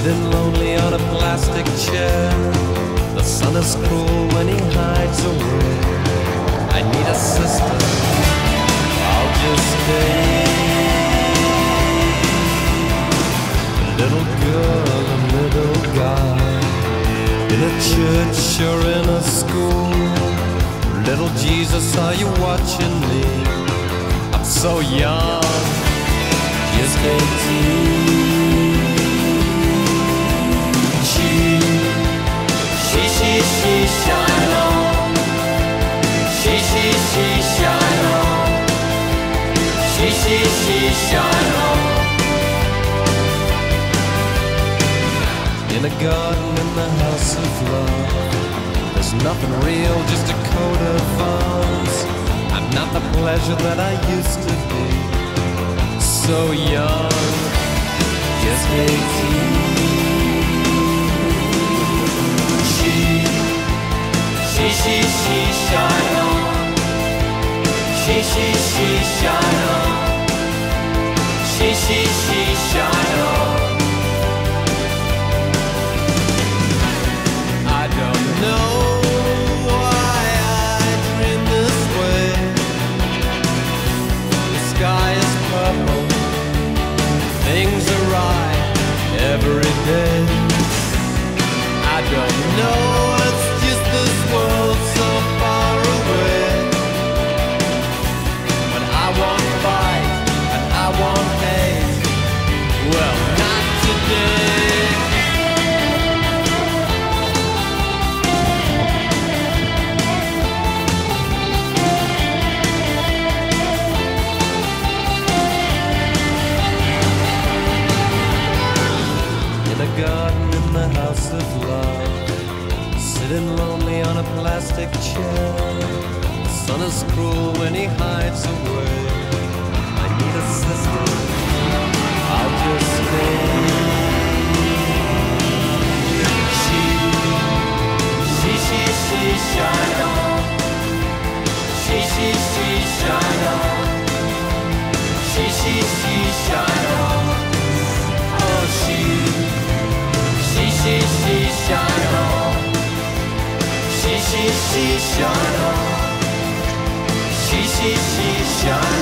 sitting lonely on a plastic chair. The sun is cruel when he hides away. I need a sister, I'll just stay. Little girl and little guy, in a church or in a school. Little Jesus, are you watching me? I'm so young, just 18. She, shine on. She, shine on. She, shine on. In a garden in the house of love, there's nothing real, just a coat of arms. I'm not the pleasure that I used to be. So young, just 18. She, shine on. She, shine on. She, shine on. I don't know why I dream this way. The sky is purple, things are right every day. I don't know, it's just this world so far away. But I want fight and I want hate. Well, not today. In a garden in the house of love, sitting lonely on a plastic chair. The sun is cruel when he hides away. I need a sister, I'll just stay. She, shine on. She, shine on. She, shine on. Oh, she, shine on. She, shine on. She, shine on.